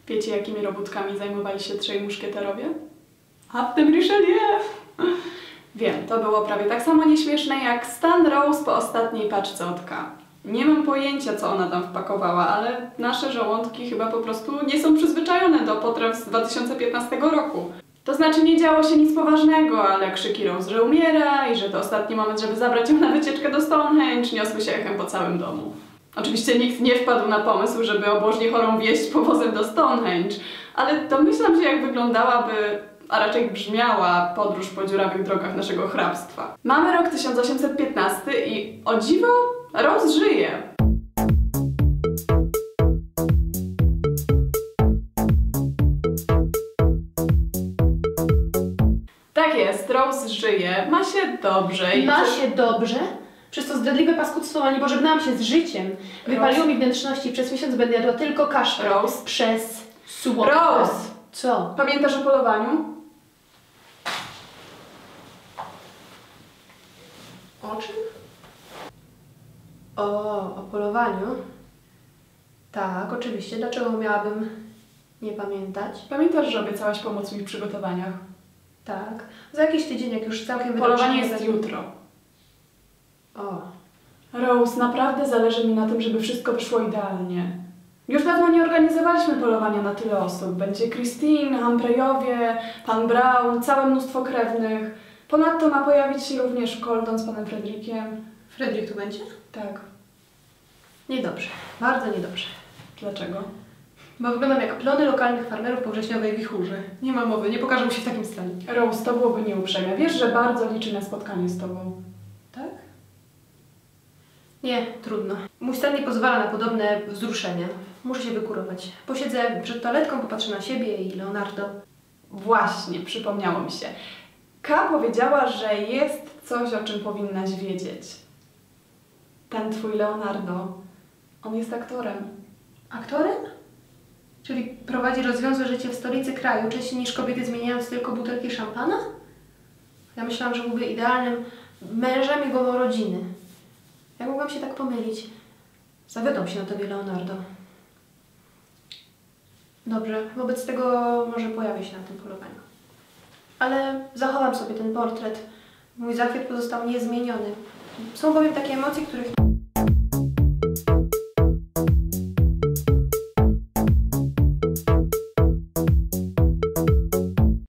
Wiecie, jakimi robótkami zajmowali się trzej muszkieterowie? A w tym Richelieu! Wiem, to było prawie tak samo nieśmieszne jak Stan Rose po ostatniej paczce od K. Nie mam pojęcia, co ona tam wpakowała, ale nasze żołądki chyba po prostu nie są przyzwyczajone do potraw z 2015 roku. To znaczy nie działo się nic poważnego, ale krzyki Rose, że umiera i że to ostatni moment, żeby zabrać ją na wycieczkę do Stonehenge, niosły się echem po całym domu. Oczywiście nikt nie wpadł na pomysł, żeby obłożnie chorą wieść powozem do Stonehenge, ale domyślam się, jak wyglądałaby, a raczej brzmiała podróż po dziurawych drogach naszego hrabstwa. Mamy rok 1815 i o dziwo Rose żyje. Tak jest, Rose żyje, ma się dobrze i... Ma się dobrze? Przez to zdradliwe paskudztwo ani pożegnałam się z życiem. Wypaliło mi wnętrzności, przez miesiąc będę jadła tylko kaszkę. Rose? Przez słodko. Rose! Co? Pamiętasz o polowaniu? O czym? O polowaniu? Tak, oczywiście. Dlaczego miałabym nie pamiętać? Pamiętasz, że obiecałaś pomóc mi w przygotowaniach? Tak. Za jakiś tydzień, jak już całkiem Polowanie jest jutro. O. Rose, naprawdę zależy mi na tym, żeby wszystko wyszło idealnie. Już dawno nie organizowaliśmy polowania na tyle osób. Będzie Christine, Humphreyowie, pan Brown, całe mnóstwo krewnych. Ponadto ma pojawić się również Colton z panem Fredrickiem. Fredrik tu będzie? Tak. Niedobrze. Bardzo niedobrze. Dlaczego? Bo wyglądam jak plony lokalnych farmerów po wrześniowej wichurze. Nie ma mowy, nie pokażę mu się w takim stanie. Rose, to byłoby nieuprzejme. Wiesz, że bardzo liczy na spotkanie z tobą. Tak? Nie, trudno. Mój stan nie pozwala na podobne wzruszenia. Muszę się wykurować. Posiedzę przed toaletką, popatrzę na siebie i Leonardo. Właśnie, przypomniało mi się. K powiedziała, że jest coś, o czym powinnaś wiedzieć. Ten twój Leonardo, on jest aktorem. Aktorem? Czyli prowadzi rozwiązłe życie w stolicy kraju, częściej niż kobiety, zmieniając tylko butelki szampana? Ja myślałam, że byłby idealnym mężem i głową rodziny. Jak mogłam się tak pomylić? Zawiodłam się na tobie, Leonardo. Dobrze, wobec tego może pojawię się na tym polowaniu. Ale zachowam sobie ten portret. Mój zachwyt pozostał niezmieniony. Są bowiem takie emocje, których